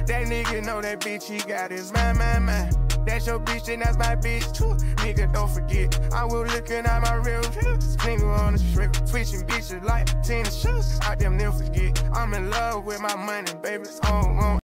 That nigga know that bitch, he got his mind. That's your bitch and that's my bitch too. Nigga, don't forget, I was looking at my real views. Finger on the strip, switching bitches like tennis shoes. I damn never forget, I'm in love with my money, baby. It's on.